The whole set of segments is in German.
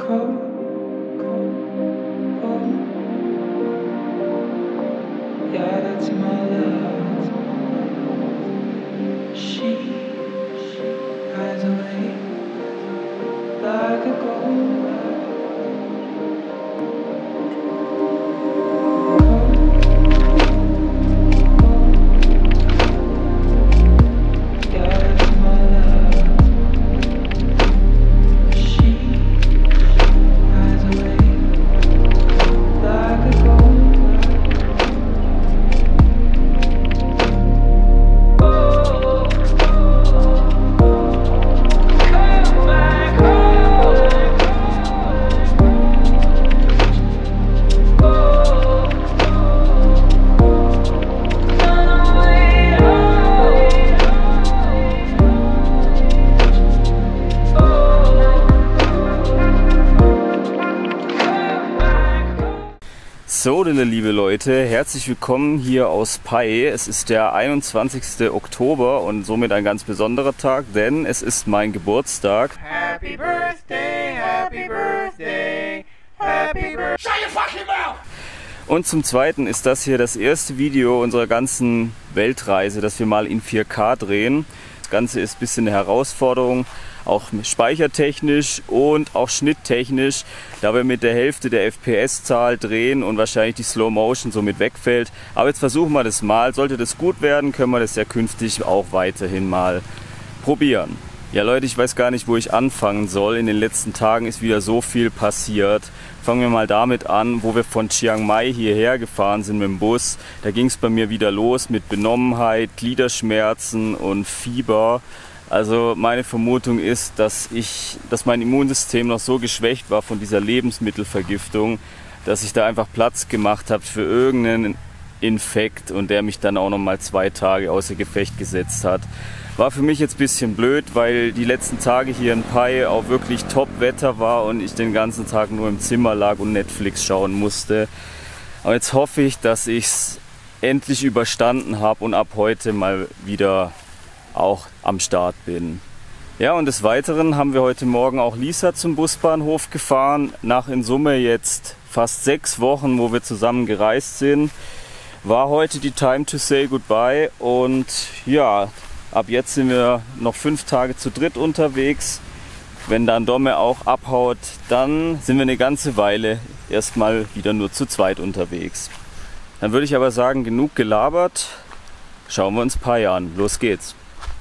So, liebe Leute, herzlich willkommen hier aus Pai. Es ist der 21. Oktober und somit ein ganz besonderer Tag, denn es ist mein Geburtstag. Happy Birthday, Happy Birthday, Happy Birthday. Shut your fucking mouth! Und zum Zweiten ist das hier das erste Video unserer ganzen Weltreise, das wir mal in 4K drehen. Das Ganze ist ein bisschen eine Herausforderung, auch speichertechnisch und auch schnitttechnisch, da wir mit der Hälfte der FPS-Zahl drehen und wahrscheinlich die Slow Motion somit wegfällt. Aber jetzt versuchen wir das mal. Sollte das gut werden, können wir das ja künftig auch weiterhin mal probieren. Ja Leute, ich weiß gar nicht, wo ich anfangen soll. In den letzten Tagen ist wieder so viel passiert. Fangen wir mal damit an, wo wir von Chiang Mai hierher gefahren sind mit dem Bus. Da ging es bei mir wieder los mit Benommenheit, Gliederschmerzen und Fieber. Also meine Vermutung ist, dass mein Immunsystem noch so geschwächt war von dieser Lebensmittelvergiftung, dass ich da einfach Platz gemacht habe für irgendeinen Infekt und der mich dann auch noch mal 2 Tage außer Gefecht gesetzt hat. War für mich jetzt ein bisschen blöd, weil die letzten Tage hier in Pai auch wirklich Top-Wetter war und ich den ganzen Tag nur im Zimmer lag und Netflix schauen musste. Aber jetzt hoffe ich, dass ich es endlich überstanden habe und ab heute mal wieder auch am Start bin. Ja, und des Weiteren haben wir heute Morgen auch Lisa zum Busbahnhof gefahren. Nach in Summe jetzt fast 6 Wochen, wo wir zusammen gereist sind, war heute die Time to say goodbye. Und ja, ab jetzt sind wir noch 5 Tage zu dritt unterwegs. Wenn dann Domme auch abhaut, dann sind wir eine ganze Weile erstmal wieder nur zu zweit unterwegs. Dann würde ich aber sagen, genug gelabert. Schauen wir uns Pai an. Los geht's.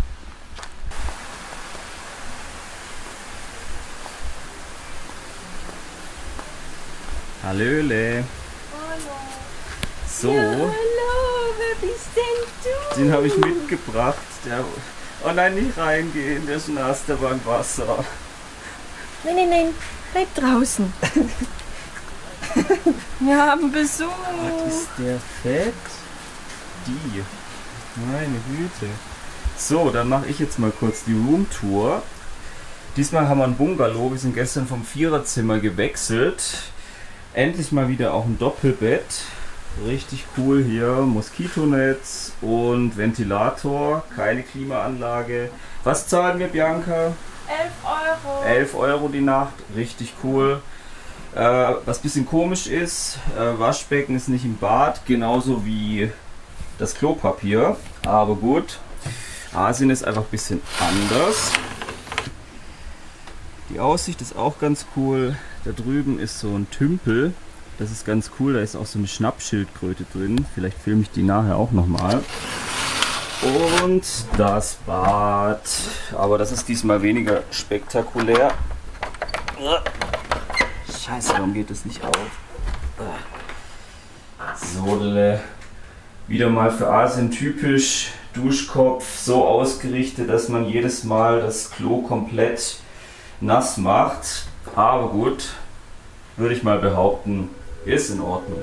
Hallöle. Hallo. So. Ja, hallo, wer bist denn du? Den habe ich mitgebracht. Oh nein, nicht reingehen, der ist nass, der war im Wasser. Nein, bleib draußen. Wir haben Besuch. Was ist der fett? Die. Meine Güte. So, dann mache ich jetzt mal kurz die Roomtour. Diesmal haben wir ein Bungalow. Wir sind gestern vom Viererzimmer gewechselt. Endlich mal wieder auch ein Doppelbett. Richtig cool hier. Moskitonetz und Ventilator. Keine Klimaanlage. Was zahlen wir, Bianca? 11 11 Euro. Euro die Nacht. Richtig cool. Was ein bisschen komisch ist, Waschbecken ist nicht im Bad. Genauso wie das Klopapier. Aber gut. Asien ist einfach ein bisschen anders. Die Aussicht ist auch ganz cool. Da drüben ist so ein Tümpel. Das ist ganz cool. Da ist auch so eine Schnappschildkröte drin. Vielleicht filme ich die nachher auch nochmal. Und das Bad. Aber das ist diesmal weniger spektakulär. Scheiße, warum geht das nicht auf? So, wieder mal für Asien typisch. Duschkopf so ausgerichtet, dass man jedes Mal das Klo komplett nass macht. Aber gut, würde ich mal behaupten, ist in Ordnung.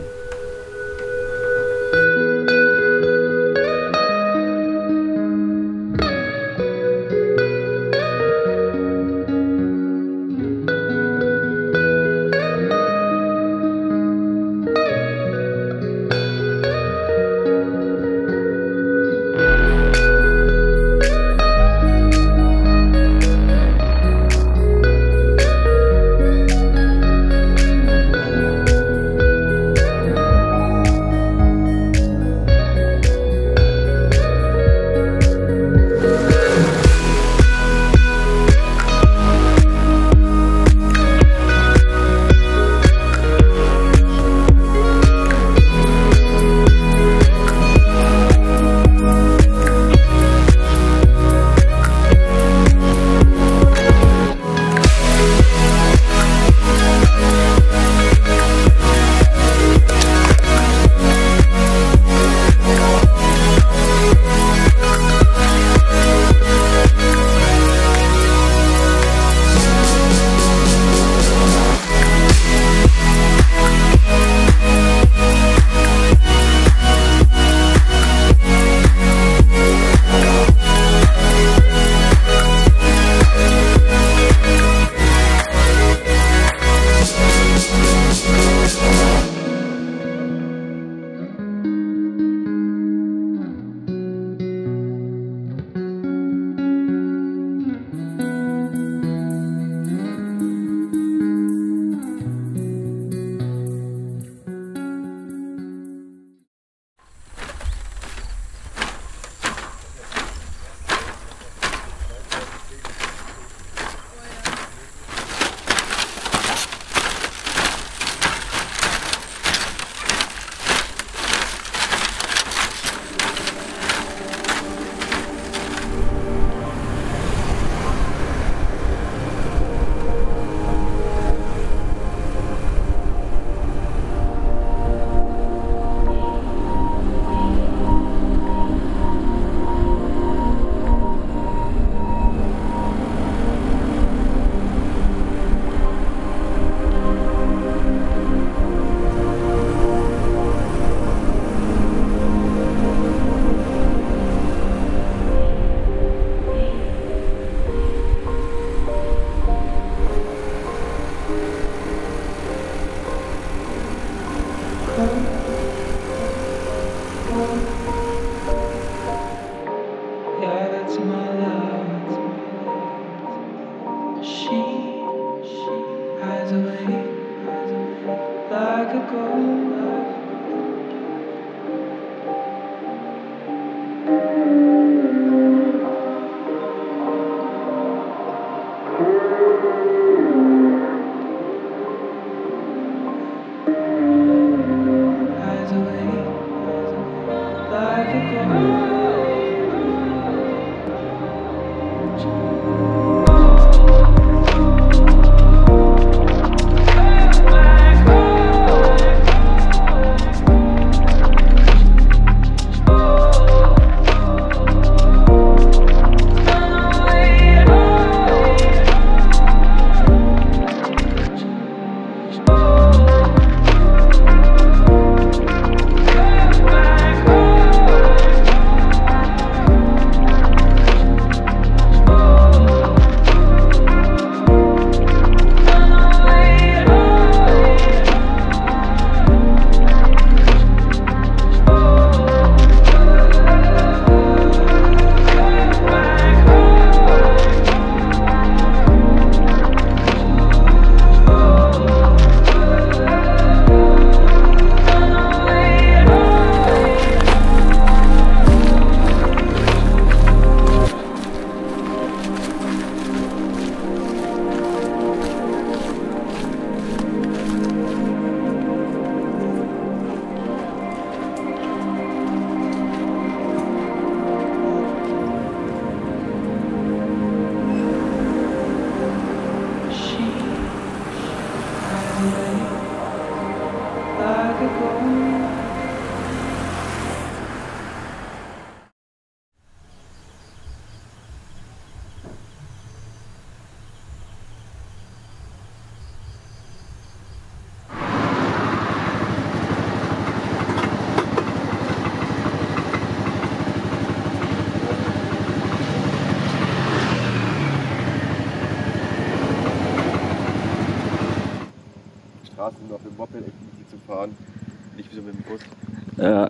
Straßen und auf dem Moped echt easy zu fahren. Nicht wie so mit dem Bus. Ja.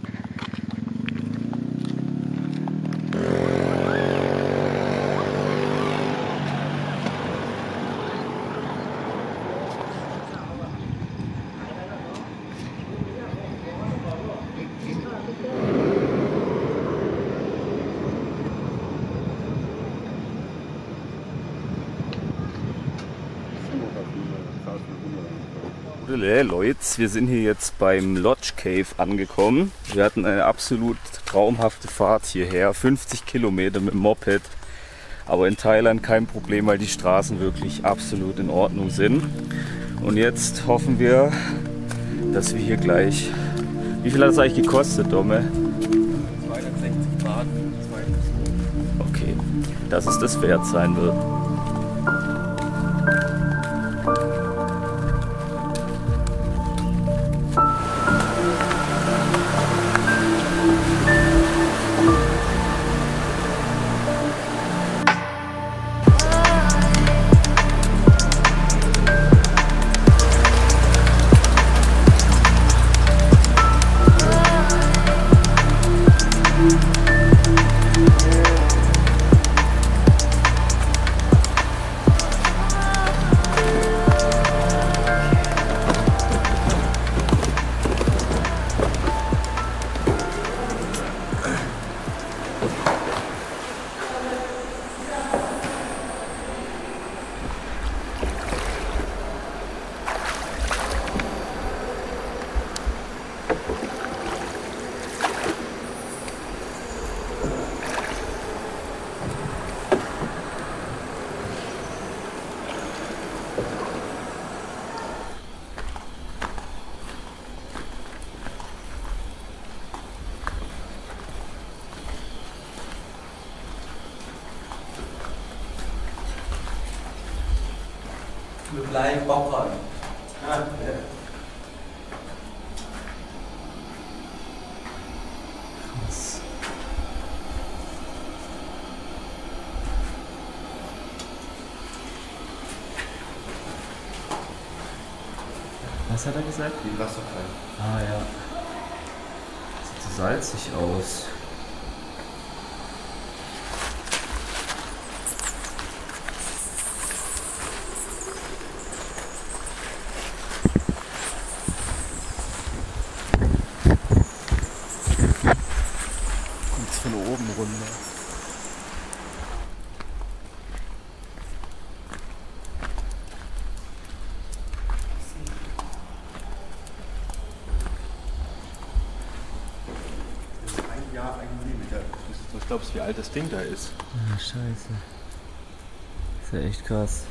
Leute, wir sind hier jetzt beim Lodge Cave angekommen. Wir hatten eine absolut traumhafte Fahrt hierher, 50 Kilometer mit dem Moped. Aber in Thailand kein Problem, weil die Straßen wirklich absolut in Ordnung sind. Und jetzt hoffen wir, dass wir hier gleich... Wie viel hat es eigentlich gekostet, Domme? 260 Grad, 2 Okay, dass es das wert sein wird. Mit Leib Bauch an. Ja. Krass. Was hat er gesagt? Wie Wasserfall. Ah ja. Sieht so salzig aus. Kommt's von oben runter. Ein Jahr, 1 Millimeter. Was glaubst du, wie alt das Ding da ist? Ah, scheiße. Ist ja echt krass.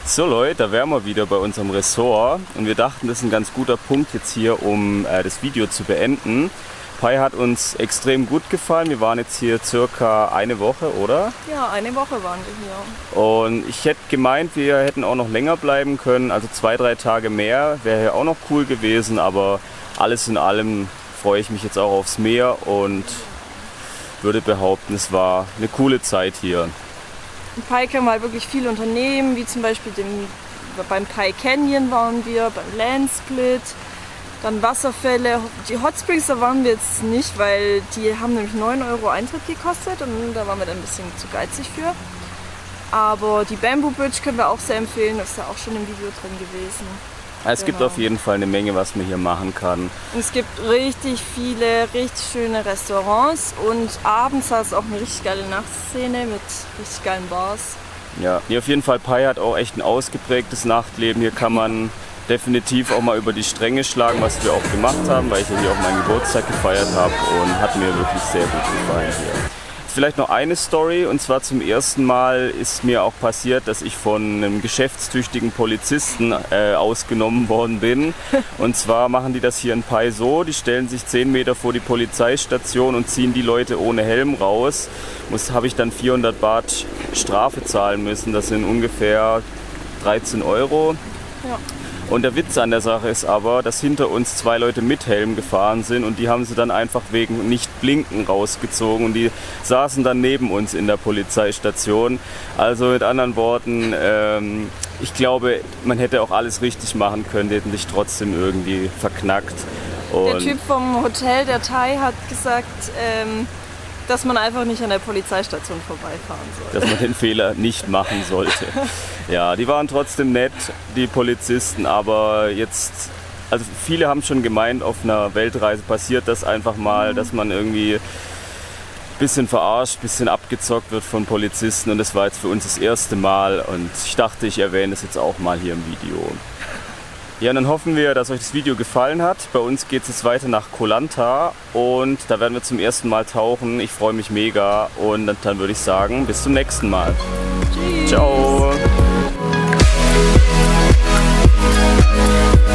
So Leute, da wären wir wieder bei unserem Ressort und wir dachten, das ist ein ganz guter Punkt jetzt hier, um das Video zu beenden. Pai hat uns extrem gut gefallen. Wir waren jetzt hier circa eine Woche, oder? Ja, eine Woche waren wir hier. Und ich hätte gemeint, wir hätten auch noch länger bleiben können, also 2-3 Tage mehr wäre hier auch noch cool gewesen, aber alles in allem freue ich mich jetzt auch aufs Meer und würde behaupten, es war eine coole Zeit hier. In Pai kann man halt wirklich viel unternehmen, wie zum Beispiel beim Pai Canyon waren wir, beim Landsplit, dann Wasserfälle. Die Hot Springs, da waren wir jetzt nicht, weil die haben nämlich 9 € Eintritt gekostet und da waren wir dann ein bisschen zu geizig für. Aber die Bamboo Bridge können wir auch sehr empfehlen, das ist ja auch schon im Video drin gewesen. Es gibt auf jeden Fall eine Menge, was man hier machen kann. Und es gibt richtig viele, richtig schöne Restaurants und abends hat es auch eine richtig geile Nachtszene mit richtig geilen Bars. Ja, hier auf jeden Fall, Pai hat auch echt ein ausgeprägtes Nachtleben. Hier kann man definitiv auch mal über die Stränge schlagen, was wir auch gemacht haben, weil ich ja hier auch meinen Geburtstag gefeiert habe und hat mir wirklich sehr gut gefallen hier. Vielleicht noch eine Story, und zwar zum ersten Mal ist mir auch passiert, dass ich von einem geschäftstüchtigen Polizisten ausgenommen worden bin. Und zwar machen die das hier in Pai so, die stellen sich 10 Meter vor die Polizeistation und ziehen die Leute ohne Helm raus. Habe ich dann 400 Baht Strafe zahlen müssen, das sind ungefähr 13 €. Ja. Und der Witz an der Sache ist aber, dass hinter uns 2 Leute mit Helm gefahren sind und die haben sie dann einfach wegen Nicht-Blinken rausgezogen und die saßen dann neben uns in der Polizeistation. Also mit anderen Worten, ich glaube, man hätte auch alles richtig machen können, die hätten sich trotzdem irgendwie verknackt. Und der Typ vom Hotel, der Thai, hat gesagt, dass man einfach nicht an der Polizeistation vorbeifahren soll. Dass man den Fehler nicht machen sollte. Ja, die waren trotzdem nett, die Polizisten, aber jetzt, also viele haben schon gemeint, auf einer Weltreise passiert das einfach mal, dass man irgendwie ein bisschen verarscht, ein bisschen abgezockt wird von Polizisten und das war jetzt für uns das erste Mal und ich dachte, ich erwähne das jetzt auch mal hier im Video. Ja, und dann hoffen wir, dass euch das Video gefallen hat. Bei uns geht es jetzt weiter nach Koh Lanta und da werden wir zum ersten Mal tauchen. Ich freue mich mega und dann würde ich sagen, bis zum nächsten Mal. Tschüss. Ciao.